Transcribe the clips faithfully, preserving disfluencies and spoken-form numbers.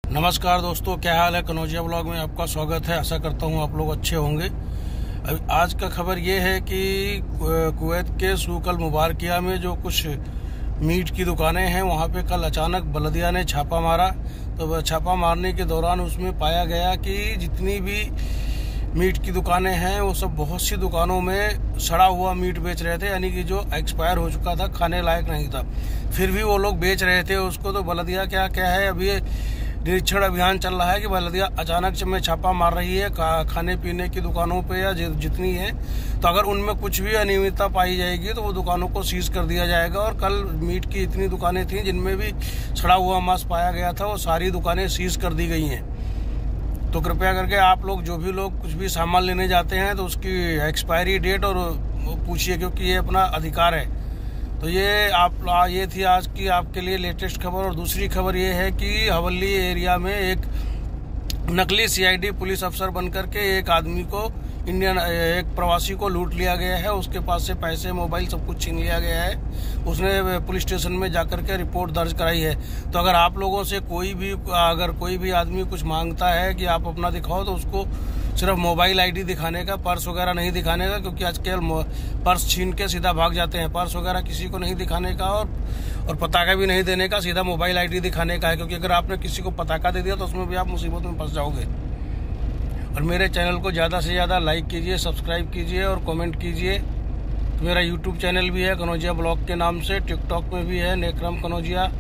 नमस्कार दोस्तों, क्या हाल है। कनौजिया ब्लॉग में आपका स्वागत है। आशा करता हूँ आप लोग अच्छे होंगे। अभी आज का खबर ये है कि कुवैत के सूक अल मुबारकिया में जो कुछ मीट की दुकानें हैं वहाँ पे कल अचानक बल्दिया ने छापा मारा। तो छापा मारने के दौरान उसमें पाया गया कि जितनी भी मीट की दुकानें हैं वो सब बहुत सी दुकानों में सड़ा हुआ मीट बेच रहे थे, यानी कि जो एक्सपायर हो चुका था, खाने लायक नहीं था, फिर भी वो लोग बेच रहे थे उसको। तो बल्दिया क्या क्या है, अभी निरीक्षण अभियान चल रहा है कि बल्दिया अचानक में छापा मार रही है खाने पीने की दुकानों पे या जितनी है। तो अगर उनमें कुछ भी अनियमितता पाई जाएगी तो वो दुकानों को सीज कर दिया जाएगा। और कल मीट की इतनी दुकानें थीं जिनमें भी सड़ा हुआ मांस पाया गया था, वो सारी दुकानें सीज कर दी गई हैं। तो कृपया करके आप लोग जो भी लोग कुछ भी सामान लेने जाते हैं तो उसकी एक्सपायरी डेट और पूछिए, क्योंकि ये अपना अधिकार है। तो ये आप ये थी आज की आपके लिए लेटेस्ट खबर। और दूसरी खबर ये है कि हवल्ली एरिया में एक नकली सीआईडी पुलिस अफसर बनकर के एक आदमी को, इंडियन एक प्रवासी को लूट लिया गया है। उसके पास से पैसे, मोबाइल सब कुछ छीन लिया गया है। उसने पुलिस स्टेशन में जाकर के रिपोर्ट दर्ज कराई है। तो अगर आप लोगों से कोई भी अगर कोई भी आदमी कुछ मांगता है कि आप अपना दिखाओ, तो उसको सिर्फ मोबाइल आईडी दिखाने का, पर्स वगैरह नहीं दिखाने का, क्योंकि आजकल पर्स छीन के सीधा भाग जाते हैं। पर्स वगैरह किसी को नहीं दिखाने का और और पताका भी नहीं देने का, सीधा मोबाइल आईडी दिखाने का है। क्योंकि अगर आपने किसी को पताका दे दिया तो उसमें भी आप मुसीबत में फंस जाओगे। और मेरे चैनल को ज़्यादा से ज़्यादा लाइक कीजिए, सब्सक्राइब कीजिए और कमेंट कीजिए। मेरा यूट्यूब चैनल भी है कनौजिया ब्लॉग के नाम से, टिकटॉक में भी है नेक्रम कनौजिया,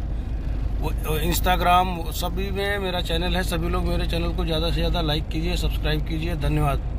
इंस्टाग्राम, सभी में मेरा चैनल है। सभी लोग मेरे चैनल को ज़्यादा से ज़्यादा लाइक कीजिए, सब्सक्राइब कीजिए। धन्यवाद।